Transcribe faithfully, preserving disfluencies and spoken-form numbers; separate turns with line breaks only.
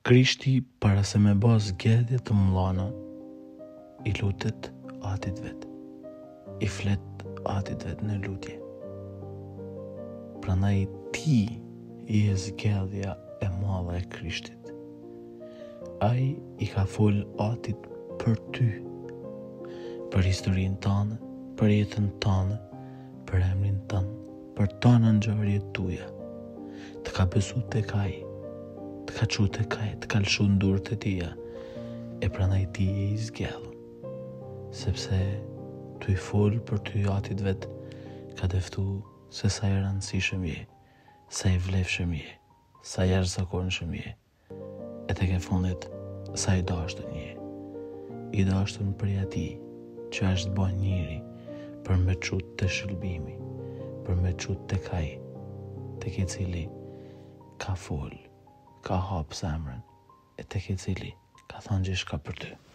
Krishti, para se me bë zgjedhje të mëllona, i lutet atit vet, i flet atit vet në lutje. Prandaj ti i e zgjedhja e madhe e Krishtit. Ai i ka fol atit për ty, për historinë tënde, për jetën tënde, për emrin tënd, për tënë ngjarjet tuaja. Të ka besu tek ai, të ka çu tek ai, të ka lshu në durët e tia, e prandaj ti je i zgjedhur, sepse tu i fol për ty atit vet, ka deftu se sa i rëndësishëm je, sa i vlefshëm je, sa i jashtëzakonshëm je, e tek e fundit sa i dashtën je. I dashtën për ati që është bën njëri për me çut të shëlbimi, për me çut tek ai, tek i cili ka fol, ka hap zemrën, e tek i cili ka thënë gjithçka për ty.